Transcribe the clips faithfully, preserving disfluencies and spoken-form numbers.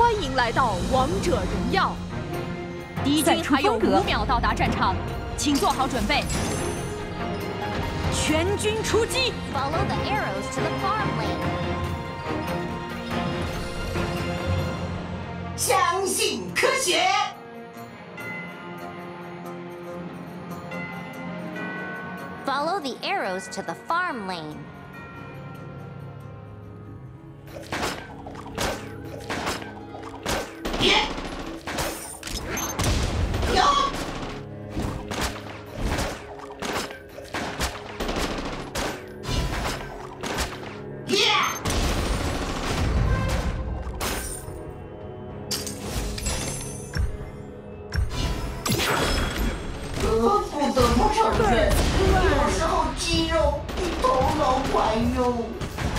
欢迎来到王者荣耀。敌军还有五秒到达战场，请做好准备。全军出击 ！Follow the arrows to the farm lane。 相信科学。 Follow the arrows to the farm lane. Yeah. Yo. Yeah. 呃，不得不承认，有时候肌肉比头脑管用。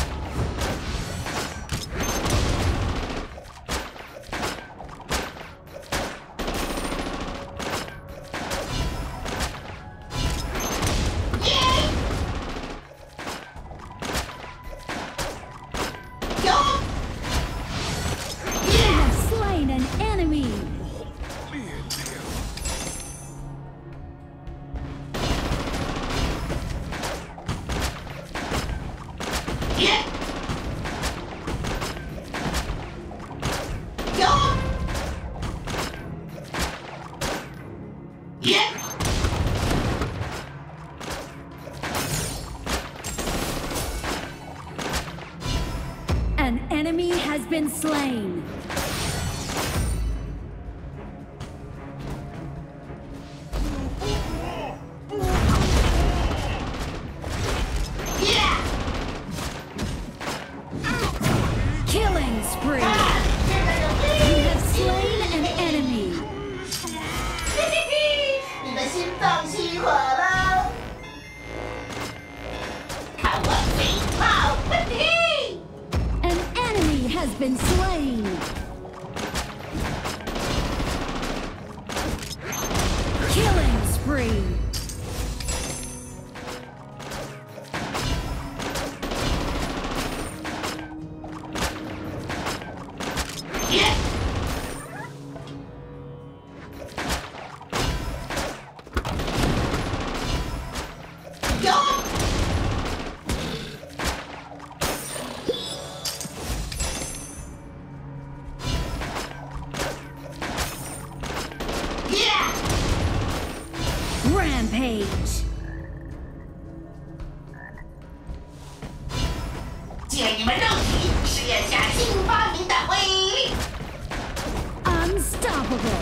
An enemy has been slain. Killing spree. You have slain an enemy. 你的心脏熄火了，看我飞炮喷嚏！ An enemy has been slain. Killing spree. Yeah. Yo. Yeah. Rampage. 借你们肉体试验下新发明的威力。 Unstoppable.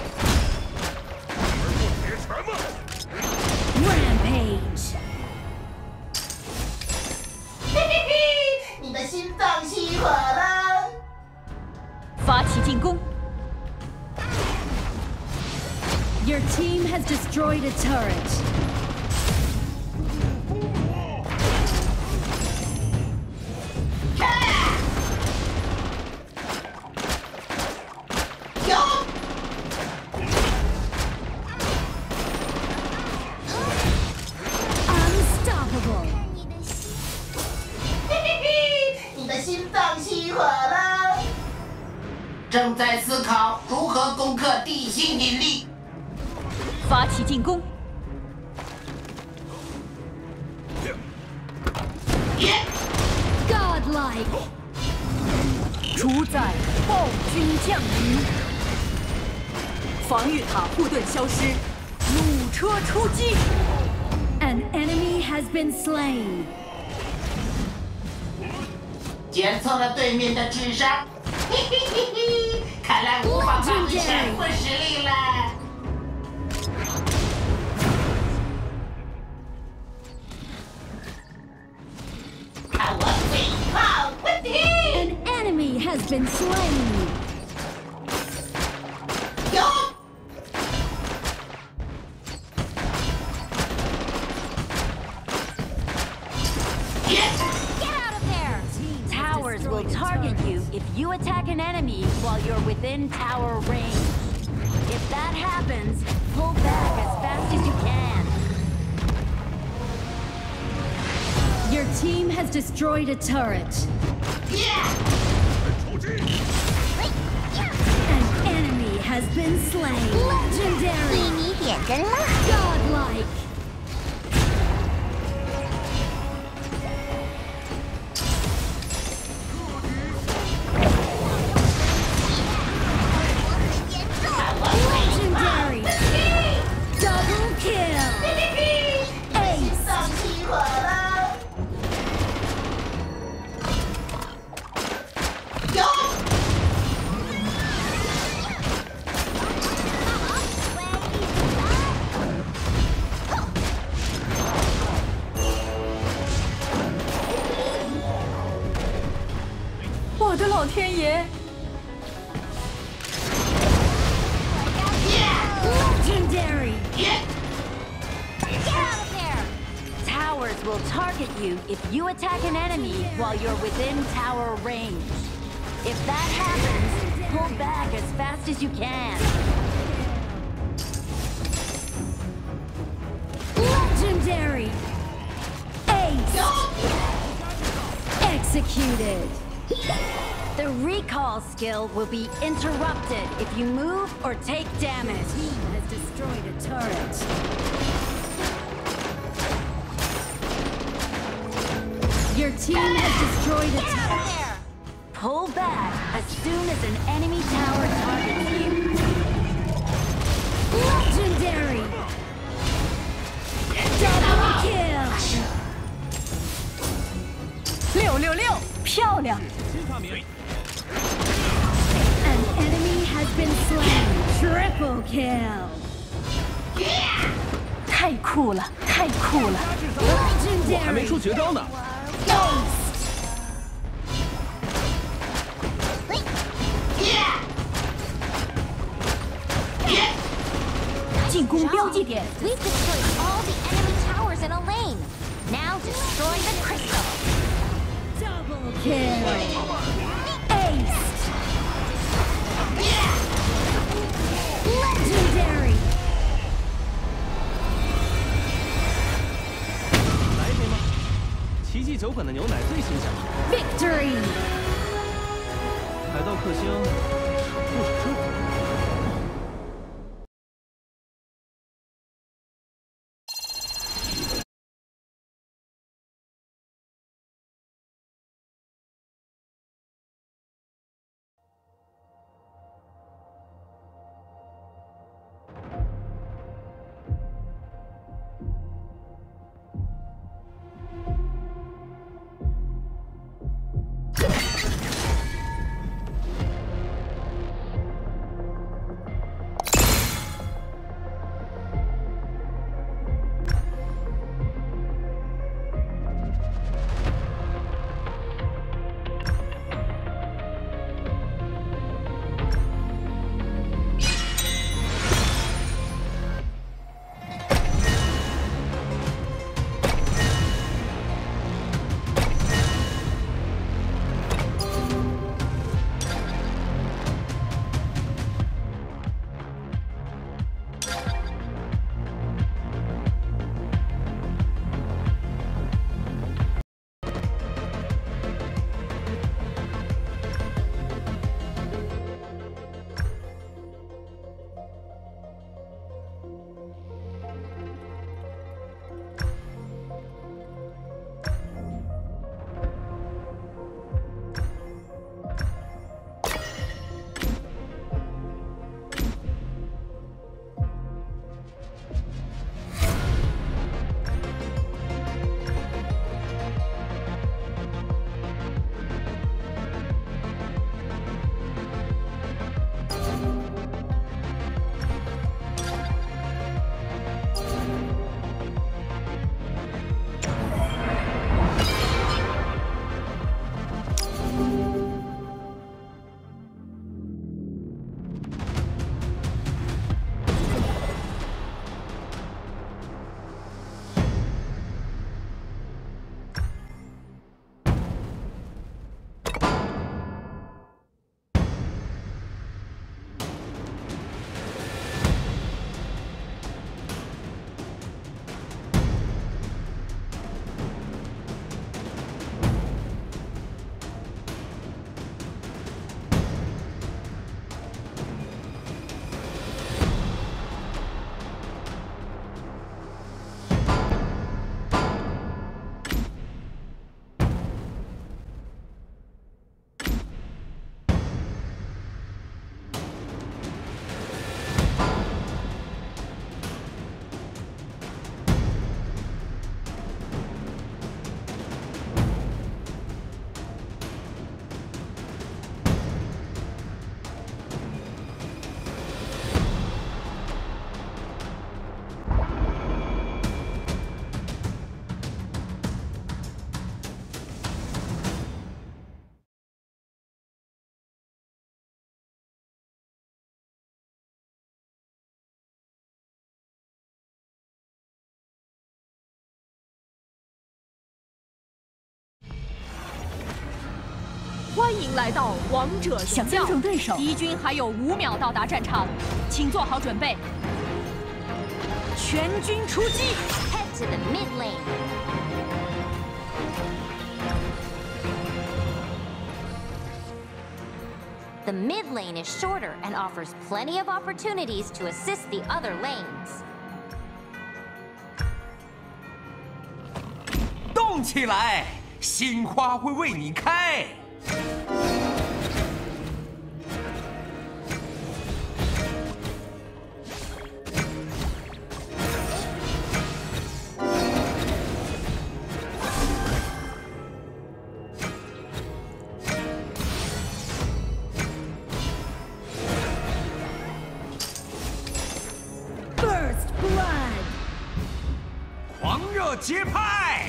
Rampage. 嘿嘿嘿，你的心脏熄火了。 发起进攻！ Your team has destroyed a turret. Unstoppable. 嘿嘿嘿，你的心脏熄火了。正在思考如何攻克地心引力。 发起进攻！ Godlike. 主宰暴君降临，防御塔护盾消失，弩车出击。 An enemy has been slain. 检测了对面的智商，嘿嘿嘿嘿，看来无法发挥全部实力了。 看我飞炮喷嚏！ An enemy has been slain. Yo! Get out of there! Towers will target you if you attack an enemy while you're within tower range. If that happens, pull back as fast as you can. Your team has destroyed a turret. Yeah! An enemy has been slain. Legendary. 替你点根蜡。 Godlike. Legendary. Double kill. Ace. 上期火了。有。 我的老天爷！ Legendary. Get out of there! Towers will target you if you attack an enemy while you're within tower range. If that happens, pull back as fast as you can. Legendary. Ace. Executed. The recall skill will be interrupted if you move or take damage. Team has destroyed a turret. Your team has destroyed a Get out turret. of there! Pull back as soon as an enemy tower targets you. Legendary. Double kill. 六六六，漂亮！ An enemy has been slain. Triple kill. 太酷了，太酷了！ 还没 Legendary. 出绝招呢。 进攻标记点， We've destroyed all the enemy towers in a lane. Now destroy the crystal. Double kill. Ace. Legendary. 来一杯吗？奇迹酒馆的牛奶最新鲜。 Victory. 海盗克星，不止生活。 欢迎来到王者想荣耀。 纠正对手， 敌军还有五秒到达战场，请做好准备。全军出击 Head to the mid lane. The mid lane is shorter and offers plenty of opportunities to assist the other lanes. 动起来，新花会为你开。 狂热节拍，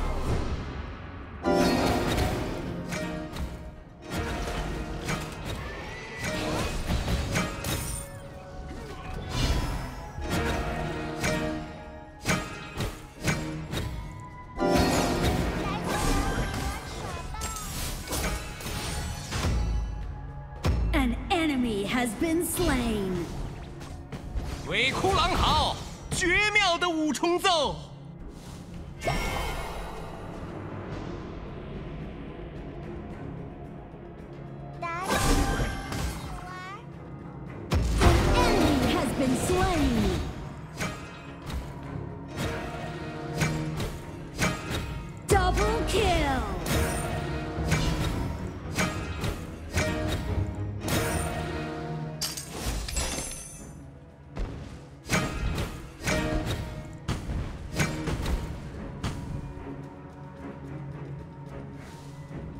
An enemy has been slain. 鬼哭狼嚎，绝妙的五重奏。 Enemy has been slain. Double kill. .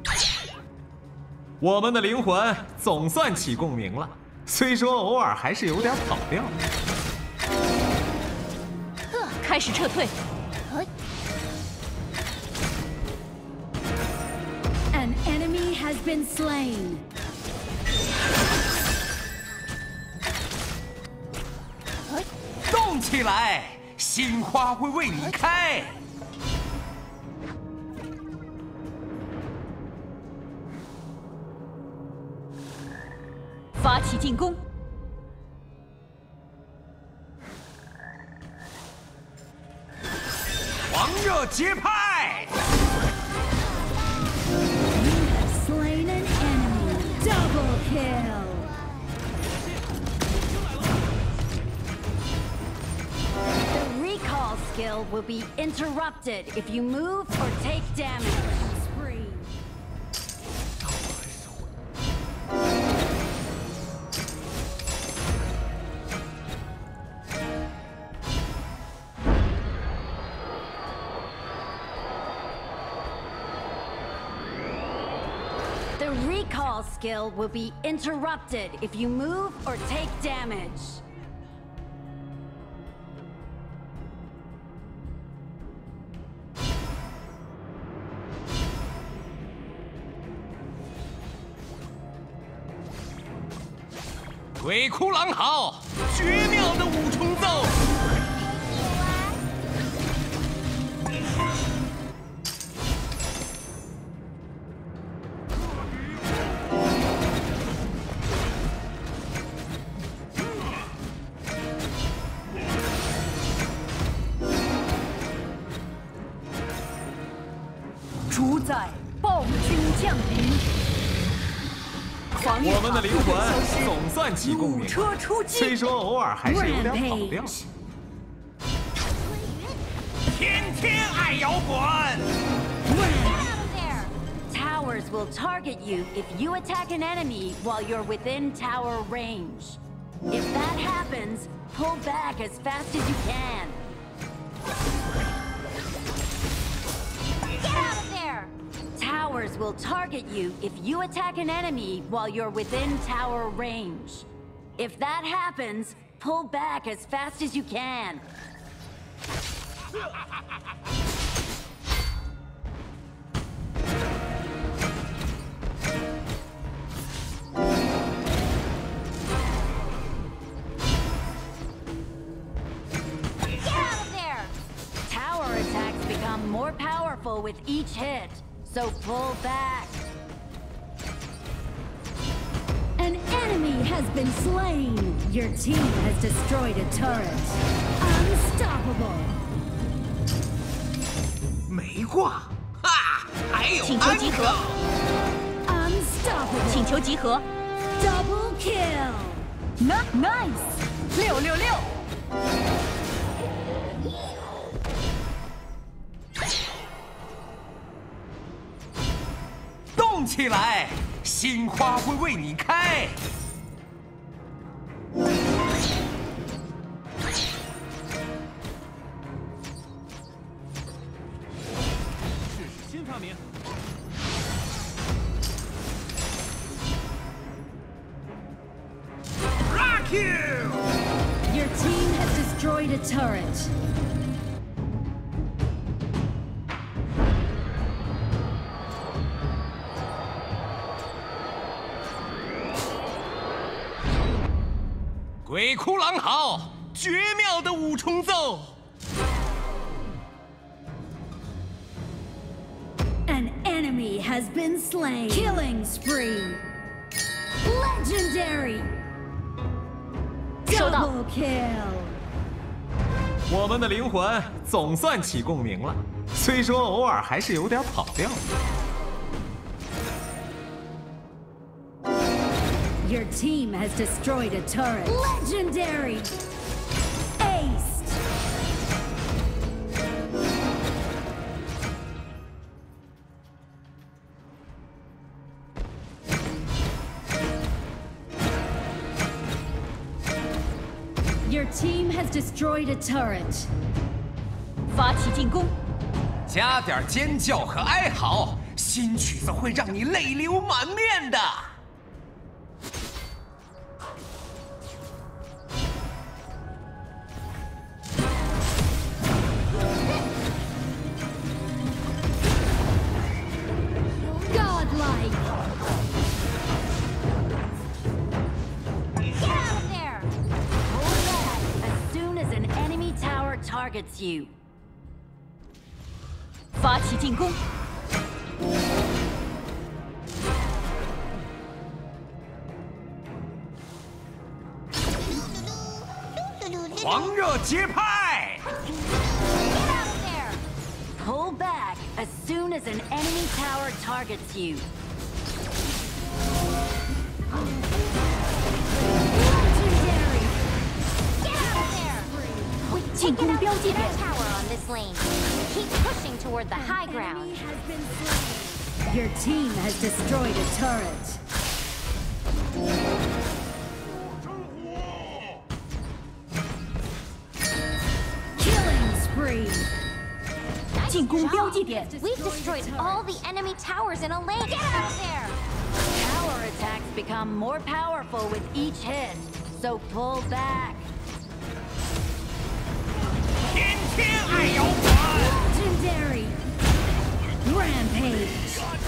我们的灵魂总算起共鸣了，虽说偶尔还是有点跑调。 开始撤退。 An enemy has been slain. 动起来，新花会为你开。 发起进攻！ 狂热节拍！ Slain an enemy. Double kill. The recall skill will be interrupted if you move or take damage. Spree. The recall skill will be interrupted if you move or take damage. 《鬼哭狼嚎》绝妙的五重奏。 主宰暴君降临，狂野我们的灵魂消失， 总算起共鸣， 弩车出击， 虽说偶尔还是有点跑调。天天爱摇滚。 Towers will target you if you attack an enemy while you're within tower range. If that happens, pull back as fast as you can. Get out of there! Towers will target you if you attack an enemy while you're within tower range. If that happens, pull back as fast as you can. More powerful with each hit, so pull back. has been slain. Your team has destroyed a turret. Unstoppable. 没挂，哈，还有请求集合。 Unstoppable. 请求集合。 Double kill. Nice， 六六六。 动起来，新花会为你开。 试试新发明。 Rock you! Your team has destroyed a turret. "鬼哭狼嚎，绝妙的五重奏。 An enemy has been slain. Killing spree. Legendary. 收到。 Double kill. 我们的灵魂总算起共鸣了，虽说偶尔还是有点跑调。 Your team has destroyed a turret. Legendary. Aced. Your team has destroyed a turret. 发起进攻。 加点尖叫和哀嚎，新曲子会让你泪流满面的。 Godlike. Get out of there! Hold back as soon as an enemy tower targets you. 发起进攻。 狂热节拍！ Get out of there! Pull back as soon as an enemy tower targets you. Legendary. Get out of there! We've 进 taken 攻 out 标 the 记 inner 点。 tower on this lane. Keep pushing toward the high ground. Enemy has been slain. Your team has destroyed a turret. Killing spree. 进攻标记点。 We've destroyed all the enemy towers in a lane. Get out of there! Tower attacks become more powerful with each hit, so pull back. 天天爱摇滚。 Legendary. Rampage.